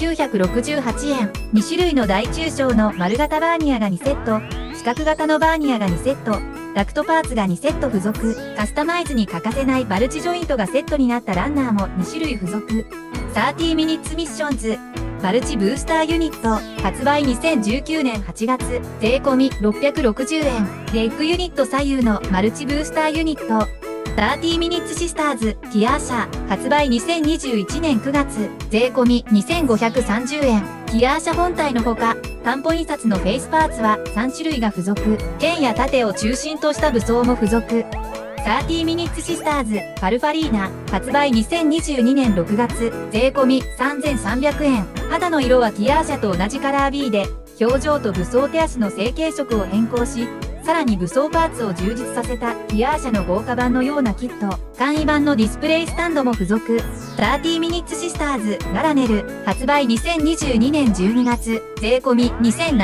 968円。2種類の大中小の丸型バーニアが2セット、四角型のバーニアが2セット、ダクトパーツが2セット付属。カスタマイズに欠かせないマルチジョイントがセットになったランナーも2種類付属。30 Minutes Missions マルチブースターユニット発売2019年8月税込み660円。レッグユニット左右のマルチブースターユニット30 Minutes Sisters ティアーシャ発売2021年9月税込み2530円。ティアーシャ本体のほか担保印刷のフェイスパーツは3種類が付属。剣や盾を中心とした武装も付属。30 Minutes Sisters ファルファリーナ発売2022年6月税込み3300円。肌の色はティアーシャと同じカラー B で表情と武装手足の成型色を変更しさらに武装パーツを充実させたギアー社の豪華版のようなキット、簡易版のディスプレイスタンドも付属。30 Minutes Sisters ララネル、発売2022年12月、税込み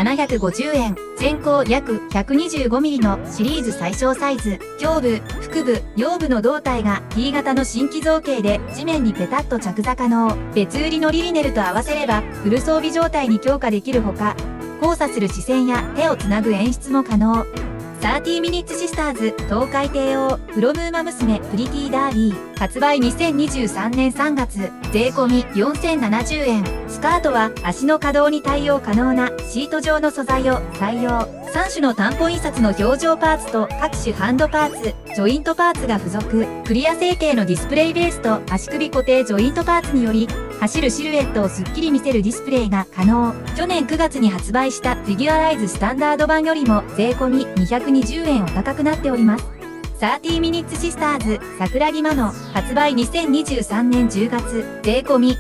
2750円。全高約 125mm のシリーズ最小サイズ、胸部、腹部、腰部の胴体が T 型の新規造形で地面にペタッと着座可能。別売りのリリネルと合わせればフル装備状態に強化できるほか、交差する視線や手をつなぐ演出も可能。30 Minutes Sisters 東海帝王プロムーマ娘プリティダーリー、発売2023年3月、税込み4070円。スカートは足の可動に対応可能なシート状の素材を採用。3種の担保印刷の表情パーツと各種ハンドパーツ、ジョイントパーツが付属。クリア成形のディスプレイベースと足首固定ジョイントパーツにより、走るシルエットをすっきり見せるディスプレイが可能。去年9月に発売したフィギュアライズスタンダード版よりも税込み220円お高くなっております。30 Minutes Sisters 桜木マノ、発売2023年10月、税込み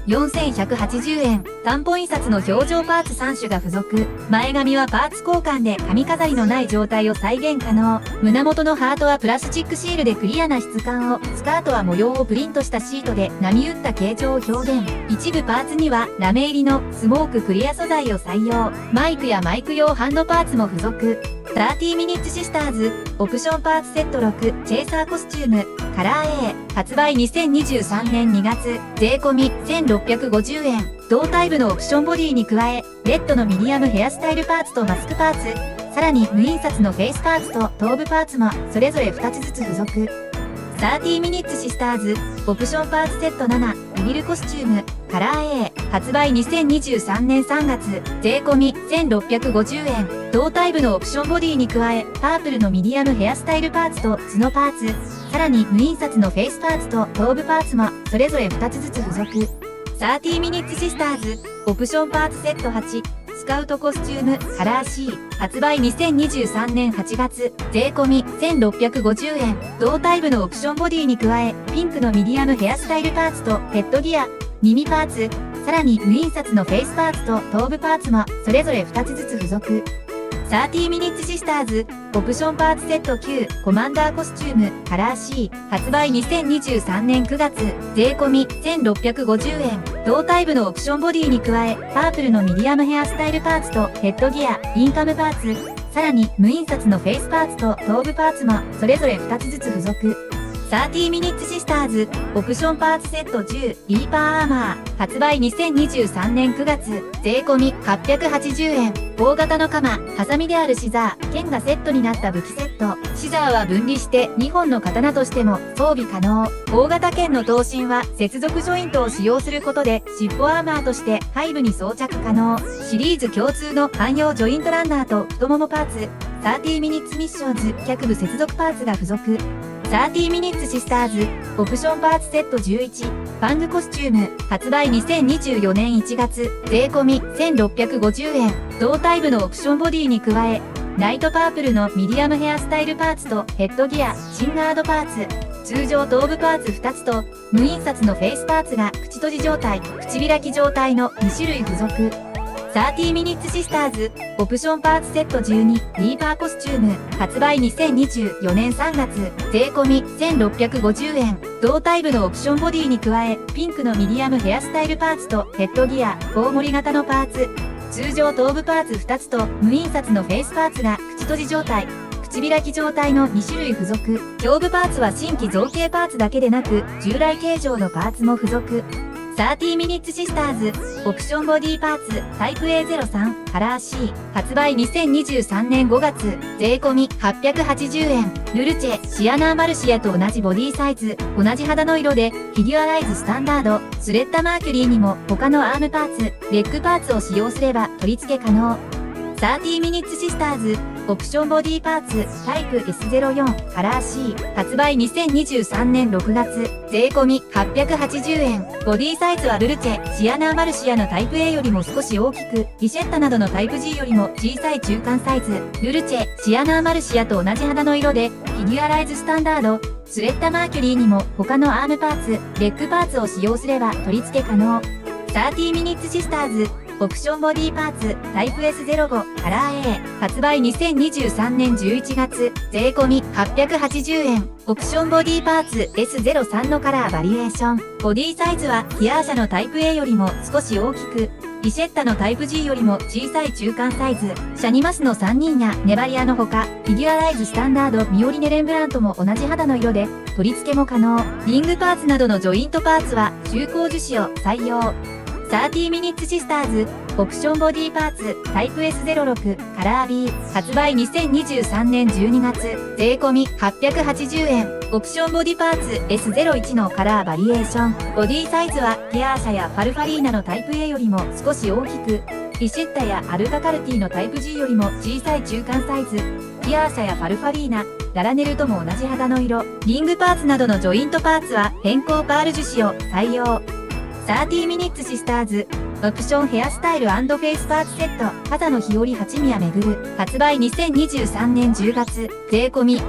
4180円。担保印刷の表情パーツ3種が付属。前髪はパーツ交換で髪飾りのない状態を再現可能。胸元のハートはプラスチックシールでクリアな質感を、スカートは模様をプリントしたシートで波打った形状を表現。一部パーツにはラメ入りのスモーククリア素材を採用。マイクやマイク用ハンドパーツも付属。30 Minutes Sisters オプションパーツセット6チェイサーコスチュームカラー A、 発売2023年2月、税込み1650円。胴体部のオプションボディに加え、レッドのミディアムヘアスタイルパーツとマスクパーツ、さらに無印刷のフェイスパーツと頭部パーツもそれぞれ2つずつ付属。30 Minutes Sisters オプションパーツセット7ビビルコスチュームカラー A、 発売2023年3月、税込み1650円。胴体部のオプションボディに加え、パープルのミディアムヘアスタイルパーツと角パーツ、さらに無印刷のフェイスパーツと頭部パーツもそれぞれ2つずつ付属。30 Minutes Sisters オプションパーツセット8スカウトコスチュームカラー C、 発売2023年8月、税込み1650円。胴体部のオプションボディに加え、ピンクのミディアムヘアスタイルパーツとヘッドギア、耳パーツ、さらに無印刷のフェイスパーツと頭部パーツもそれぞれ2つずつ付属。30 Minutes Sisters オプションパーツセット9コマンダーコスチュームカラー C、 発売2023年9月、税込み1650円。胴体部のオプションボディに加え、パープルのミディアムヘアスタイルパーツとヘッドギア、インカムパーツ、さらに無印刷のフェイスパーツと頭部パーツもそれぞれ2つずつ付属。30 Minutes Sisters オプションパーツセット10リーパーアーマー、発売2023年9月、税込み880円。大型の鎌、ハサミであるシザー、剣がセットになった武器セット。シザーは分離して2本の刀としても装備可能。大型剣の刀身は接続ジョイントを使用することで尻尾アーマーとして背部に装着可能。シリーズ共通の汎用ジョイントランナーと太ももパーツ、30 Minutes Missions 脚部接続パーツが付属。30 Minutes Sisters オプションパーツセット11ファングコスチューム、発売2024年1月、税込み1650円。胴体部のオプションボディに加え、ライトパープルのミディアムヘアスタイルパーツとヘッドギア、シンガードパーツ、通常頭部パーツ2つと無印刷のフェイスパーツが口閉じ状態、口開き状態の2種類付属。30 Minutes Sisters オプションパーツセット12リーパーコスチューム、発売2024年3月、税込み1650円。胴体部のオプションボディに加え、ピンクのミディアムヘアスタイルパーツとヘッドギア、コウモリ型のパーツ、通常頭部パーツ2つと無印刷のフェイスパーツが口閉じ状態、口開き状態の2種類付属。胸部パーツは新規造形パーツだけでなく、従来形状のパーツも付属。30 Minutes Sisters オプションボディパーツタイプ A03 カラー C、 発売2023年5月、税込み880円。ルルチェ、シアナーマルシアと同じボディサイズ、同じ肌の色でフィギュアライズスタンダード、スレッタマーキュリーにも他のアームパーツ、レッグパーツを使用すれば取り付け可能。30 Minutes Sistersオプションボディパーツタイプ S04 カラー C、 発売2023年6月、税込み880円。ボディサイズはルルチェ、シアナーマルシアのタイプ A よりも少し大きく、ビシェッタなどのタイプ G よりも小さい中間サイズ。ルルチェ、シアナーマルシアと同じ肌の色で、フィギュアライズスタンダード、スレッタマーキュリーにも他のアームパーツ、レッグパーツを使用すれば取り付け可能。30 Minutes Sisters オプションボディパーツ、タイプ S05、カラー A、発売2023年11月、税込み880円。オプションボディパーツ S03 のカラーバリエーション。ボディサイズは、ティアー社のタイプ A よりも少し大きく、リシェッタのタイプ G よりも小さい中間サイズ。シャニマスの3人やネバリアのほか、フィギュアライズスタンダード、ミオリネレンブラントも同じ肌の色で、取り付けも可能。リングパーツなどのジョイントパーツは、中高樹脂を採用。30 Minutes Sisters、オプションボディパーツ、タイプ S06、カラー B、発売2023年12月、税込み880円。オプションボディパーツ S01 のカラーバリエーション。ボディサイズは、ティアー社やファルファリーナのタイプ A よりも少し大きく、リシェッタやアルカカルティのタイプ G よりも小さい中間サイズ。ティアー社やファルファリーナ、ララネルとも同じ肌の色。リングパーツなどのジョイントパーツは変更パール樹脂を採用。30 Minutes Sisters、オプションヘアスタイル&フェイスパーツセット、肩の日和八宮めぐる、発売2023年10月、税込み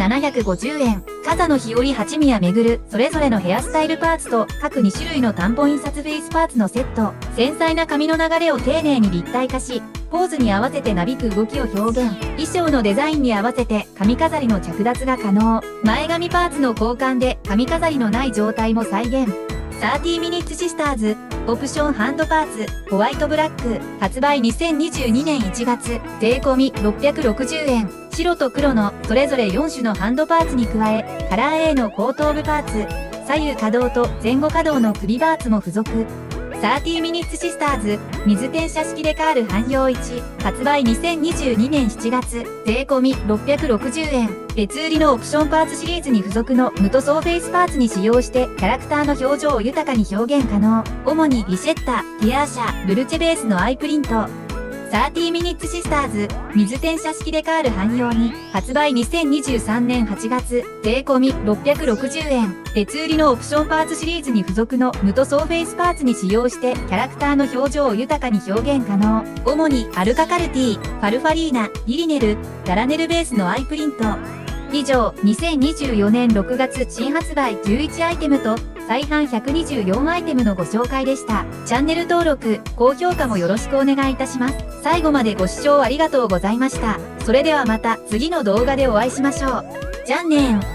2750円。肩の日和八宮めぐる、それぞれのヘアスタイルパーツと各2種類の短本印刷フェイスパーツのセット。繊細な髪の流れを丁寧に立体化し、ポーズに合わせてなびく動きを表現。衣装のデザインに合わせて髪飾りの着脱が可能。前髪パーツの交換で髪飾りのない状態も再現。30 Minutes Sisters、オプションハンドパーツ、ホワイトブラック、発売2022年1月、税込み660円。白と黒のそれぞれ4種のハンドパーツに加え、カラー A の後頭部パーツ、左右可動と前後可動の首パーツも付属。30 Minutes Sisters、水転写式デカール汎用1、発売2022年7月、税込み660円。別売りのオプションパーツシリーズに付属の無塗装フェイスパーツに使用して、キャラクターの表情を豊かに表現可能。主にリシェッタ、ティアー社、ブルチェベースのアイプリント。30 Minutes Sisters、水転写式デカール汎用に、発売2023年8月、税込み660円。別売りのオプションパーツシリーズに付属の無塗装フェイスパーツに使用して、キャラクターの表情を豊かに表現可能。主にアルカカルティ、ファルファリーナ、リリネル、ララネルベースのアイプリント。以上、2024年6月新発売11アイテムと、再販124アイテムのご紹介でした。チャンネル登録、高評価もよろしくお願いいたします。最後までご視聴ありがとうございました。それではまた次の動画でお会いしましょう。じゃんねーん。